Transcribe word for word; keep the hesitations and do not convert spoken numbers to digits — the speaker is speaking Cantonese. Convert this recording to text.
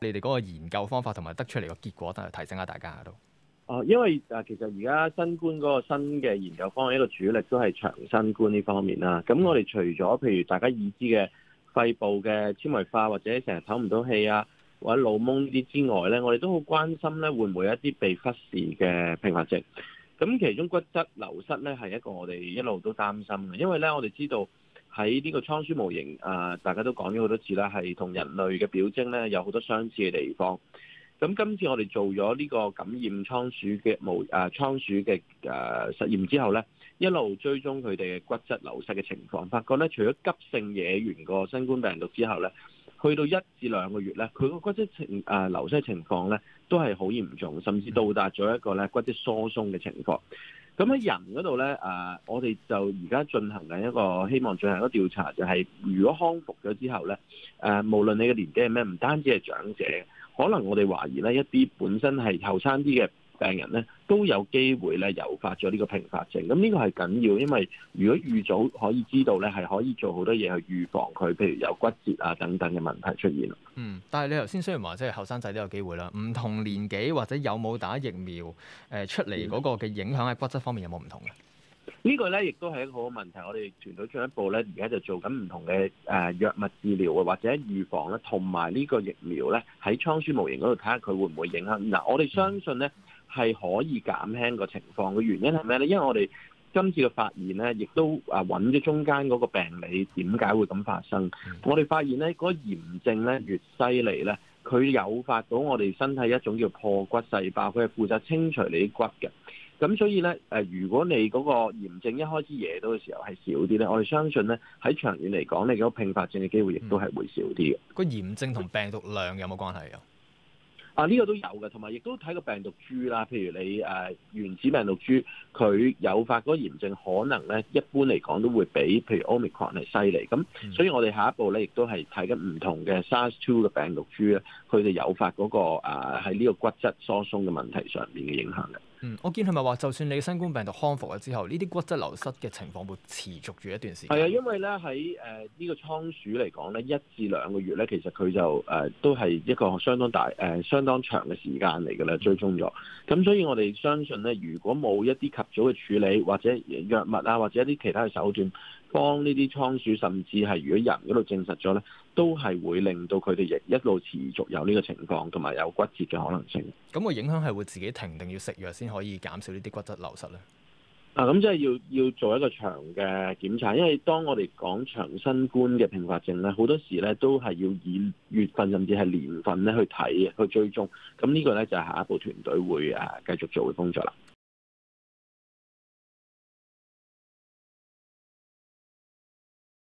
你哋嗰個研究方法同埋得出嚟個結果，都係提醒下大家都。 哦，因為誒其實而家新冠嗰個新嘅研究方向，一個主力都係長新冠呢方面啦。咁我哋除咗譬如大家已知嘅肺部嘅纖維化或者成日唞唔到氣啊，或者腦懵呢啲之外咧，我哋都好關心咧會唔會有一啲被忽視嘅併發症。咁其中骨質流失咧係一個我哋一路都擔心嘅，因為咧我哋知道喺呢個倉鼠模型啊、呃，大家都講咗好多次啦，係同人類嘅表徵咧有好多相似嘅地方。咁今次我哋做咗呢個感染倉鼠嘅模誒倉鼠嘅誒實驗之後咧，一路追蹤佢哋嘅骨質流失嘅情況，發覺咧除咗急性惹完個新冠病毒之後咧，去到一至兩個月咧，佢個骨質情誒流失情況咧都係好嚴重，甚至到達咗一個咧骨質疏鬆嘅情況。咁喺人嗰度咧誒，我哋就而家進行緊一個希望進行一個調查，就係、是、如果康復咗之後咧，誒、呃、無論你嘅年紀係咩，唔單止係長者。可能我哋懷疑咧，一啲本身係後生啲嘅病人咧，都有機會咧誘發咗呢個併發症。咁呢個係緊要，因為如果預早可以知道咧，係可以做好多嘢去預防佢，譬如有骨折啊等等嘅問題出現。 嗯，但係你頭先雖然話即係後生仔都有機會啦，唔同年紀或者有冇打疫苗誒、呃、出嚟嗰個嘅影響喺骨質方面有冇唔同嘅？ 呢個咧亦都係一個好嘅問題，我哋團隊進一步咧，而家就做緊唔同嘅誒藥物治療啊，或者預防咧，同埋呢個疫苗咧喺倉鼠模型嗰度睇下佢會唔會影響。嗱，我哋相信咧係可以減輕個情況嘅原因係咩咧？因為我哋今次嘅發現咧，亦都啊揾咗中間嗰個病理點解會咁發生。我哋發現咧，嗰個炎症咧越犀利咧，佢誘發到我哋身體一種叫破骨細胞，佢係負責清除你啲骨嘅。咁所以咧，誒，如果你嗰個炎症一開始惹到嘅時候係少啲咧，我哋相信咧喺長遠嚟講，你嗰個併發症嘅機會亦都係會少啲嘅。 個、嗯、炎症同病毒量有冇關係啊？ 啊，呢個都有嘅，同埋亦都睇個病毒株啦。譬如你誒、呃、原始病毒株，佢誘發嗰個炎症可能咧，一般嚟講都會比譬如 Omicron 係犀利。咁所以我哋下一步咧，亦都係睇緊唔同嘅 SARS 二嘅病毒株咧，佢哋誘發嗰、那個誒喺呢個骨質疏鬆嘅問題上面嘅影響嘅。 嗯，我見係咪話，就算你新冠病毒康復咗之後，呢啲骨質流失嘅情況會持續住一段時間？ 係啊，因為咧喺誒呢個倉鼠嚟講咧，一至兩個月咧，其實佢就誒、呃、都係一個相當大誒、呃、相當長嘅時間嚟㗎啦，追蹤咗。咁所以我哋相信咧，如果冇一啲及早嘅處理，或者藥物啊，或者一啲其他嘅手段，幫呢啲倉鼠，甚至係如果人嗰度證實咗咧，都係會令到佢哋亦一路持續有呢個情況，同埋有骨折嘅可能性。 咁個影響係會自己停定要食藥先可以減少呢啲骨質流失咧？ 啊，咁即係要要做一個長嘅檢查，因為當我哋講長新冠嘅併發症咧，好多時咧都係要以月份甚至係年份咧去睇去追蹤。咁呢個咧就係下一步團隊會誒繼續做嘅工作啦。